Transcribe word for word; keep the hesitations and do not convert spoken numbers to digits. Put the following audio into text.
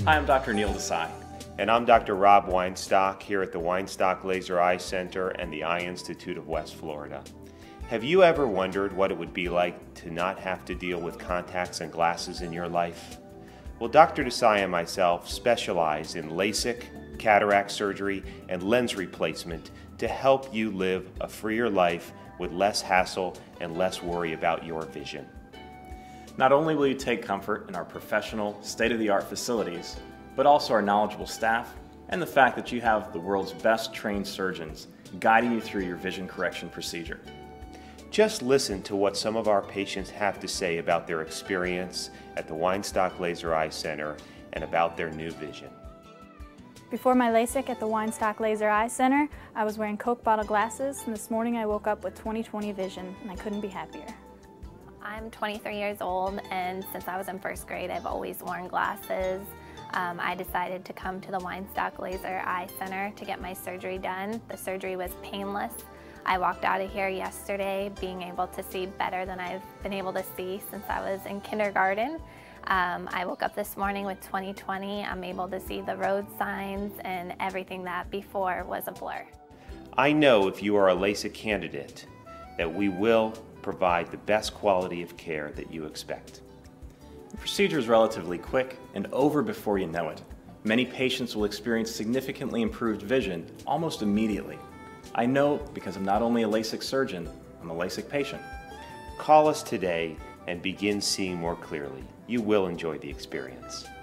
Hi, I'm Doctor Neil Desai. And I'm Doctor Rob Weinstock here at the Weinstock Laser Eye Center and the Eye Institute of West Florida. Have you ever wondered what it would be like to not have to deal with contacts and glasses in your life? Well, Doctor Desai and myself specialize in LASIK, cataract surgery, and lens replacement to help you live a freer life with less hassle and less worry about your vision. Not only will you take comfort in our professional, state-of-the-art facilities, but also our knowledgeable staff and the fact that you have the world's best trained surgeons guiding you through your vision correction procedure. Just listen to what some of our patients have to say about their experience at the Weinstock Laser Eye Center and about their new vision. Before my LASIK at the Weinstock Laser Eye Center, I was wearing Coke bottle glasses, and this morning I woke up with twenty twenty vision, and I couldn't be happier. I'm twenty-three years old, and since I was in first grade, I've always worn glasses. Um, I decided to come to the Weinstock Laser Eye Center to get my surgery done. The surgery was painless. I walked out of here yesterday being able to see better than I've been able to see since I was in kindergarten. Um, I woke up this morning with twenty twenty. I'm able to see the road signs and everything that before was a blur. I know if you are a LASIK candidate that we will provide the best quality of care that you expect. The procedure is relatively quick and over before you know it. Many patients will experience significantly improved vision almost immediately. I know because I'm not only a LASIK surgeon, I'm a LASIK patient. Call us today and begin seeing more clearly. You will enjoy the experience.